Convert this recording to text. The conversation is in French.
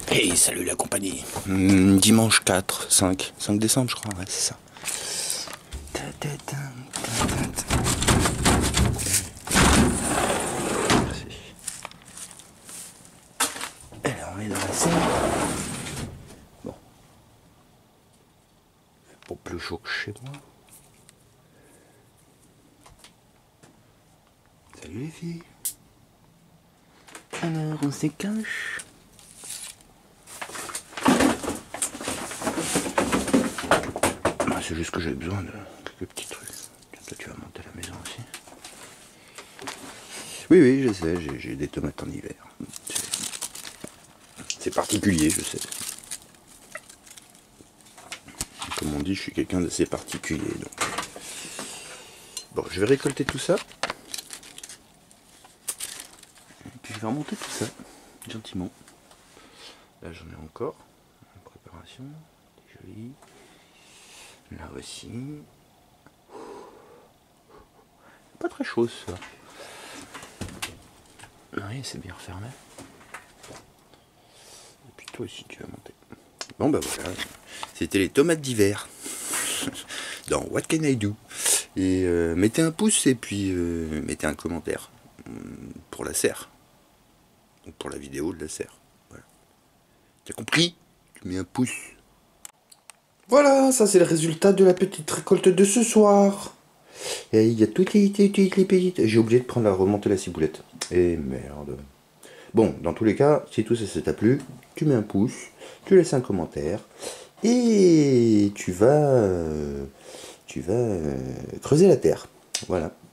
Hey, salut la compagnie. Dimanche 5 décembre, je crois, ouais, c'est ça. Alors, on est dans la scène. Bon. C'est pas plus chaud que chez moi. Salut les filles. Alors, on se cache. C'est juste que j'ai besoin de quelques petits trucs. Tiens, toi, tu vas monter à la maison aussi. Oui, oui, je sais, j'ai des tomates en hiver. C'est particulier, je sais. Comme on dit, je suis quelqu'un d'assez particulier. Donc. Bon, je vais récolter tout ça. Et puis je vais remonter tout ça, gentiment. Là, j'en ai encore en préparation. C'est joli. Là aussi. Pas très chaud ça. Oui, c'est bien refermé. Et puis toi aussi, tu vas monter. Bon, bah voilà. C'était les tomates d'hiver. Dans What Can I Do? Et mettez un pouce et puis mettez un commentaire pour la serre. Donc pour la vidéo de la serre. Voilà. T'as compris? Tu mets un pouce. Voilà, ça c'est le résultat de la petite récolte de ce soir. Et il y a toutes les petites... J'ai oublié de prendre remonter la ciboulette. Et merde. Bon, dans tous les cas, si tout ça t'a plu, tu mets un pouce, tu laisses un commentaire, et tu vas creuser la terre. Voilà.